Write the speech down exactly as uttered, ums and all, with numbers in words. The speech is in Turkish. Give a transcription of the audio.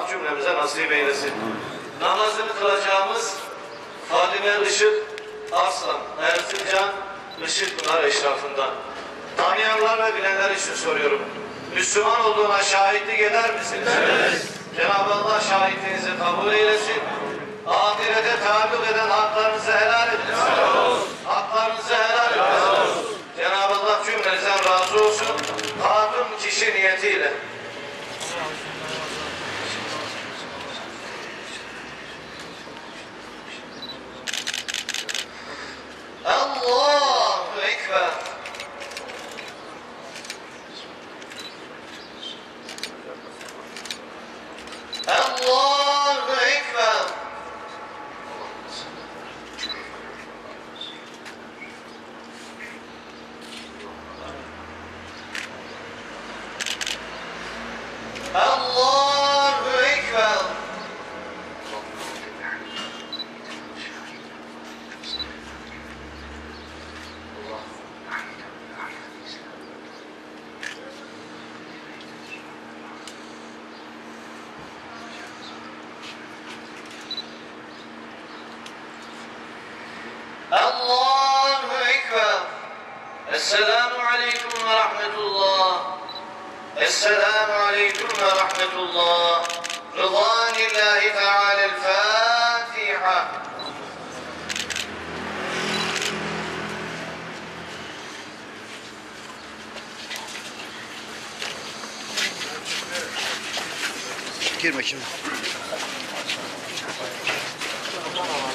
Allah cümlemize nasip eylesin. Namazını kılacağımız Fadime Işık Arslan, Erzincan Işıkpınar eşrafından. Tanıyanlar ve bilenler için soruyorum. Müslüman olduğuna şahitlik eder misiniz? Evet. Cenab-ı Allah şahitliğinizi kabul eylesin. Ahirete taalluk eden haklarınızı helal edin. Haklarınızı helal edin. Cenab-ı Allah cümlenizden razı olsun. Hatun kişi niyetiyle. Allahu Ekber. Allahu Ekber. Allahu Ekber. Allahu Ekber. Esselamu Aleyküm ve Rahmetullah. Esselamu Aleyküm ve Rahmetullah. Rıdanillahi Teala'l-Fatiha. Girme şimdi.